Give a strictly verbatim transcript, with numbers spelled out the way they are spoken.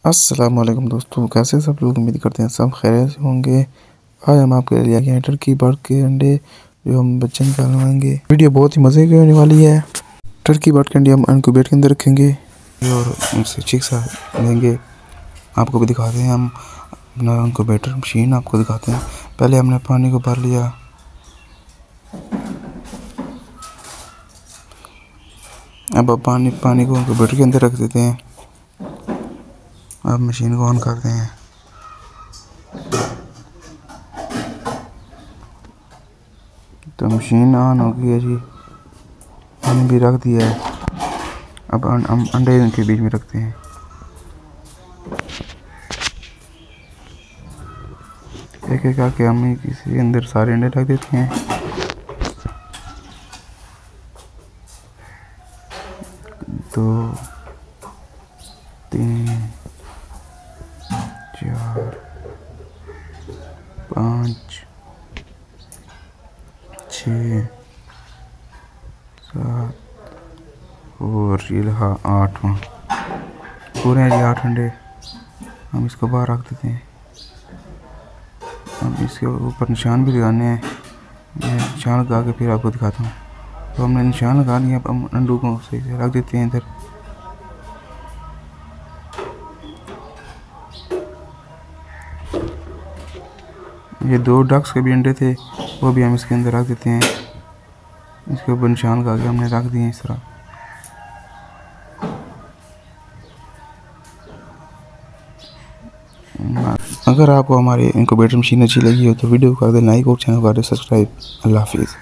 अस्सलाम वालेकुम दोस्तों, कैसे सब लोग। उम्मीद करते हैं सब खैरियत से होंगे। आज हम आपके लिए आए हैं टर्की बर्ड के अंडे जो हम बच्चे निकालवाएंगे। वीडियो बहुत ही मज़े की होने वाली है। टर्की बर्ड के अंडे हम इनक्यूबेटर के अंदर रखेंगे और उनसे चिक्स लेंगे। आपको भी दिखाते हैं हम अपना इनक्यूबेटर मशीन आपको दिखाते हैं। पहले हमने पानी को भर लिया, अब पानी पानी को इनक्यूबेटर के अंदर रख देते हैं। अब मशीन को ऑन करते हैं। तो मशीन ऑन हो गई है जी, हमने भी रख दिया है। अब हम अंडे के बीच में रखते हैं। एक एक करके हम किसी अंदर सारे अंडे रख देते हैं। दो, तीन, चार, पाँच, छः, सात और ये रहा आठवां। पूरे हैं जी आठ अंडे। हम इसको बाहर रख देते हैं। हम इसके ऊपर निशान भी लगाने हैं। मैं निशान लगा के फिर आपको दिखाता हूँ। तो हमने निशान लगा लिया। अब हम अंडों को सही से रख देते हैं इधर। ये दो डक्स के भी अंडे थे, वो भी हम इसके अंदर रख देते हैं। इसके ऊपर निशान लगा के हमने रख दिए इस तरह। अगर आपको हमारी इनक्यूबेटर मशीन अच्छी लगी हो तो वीडियो को कर दें लाइक और चैनल को कर दें सब्सक्राइब। अल्लाह हाफिज़।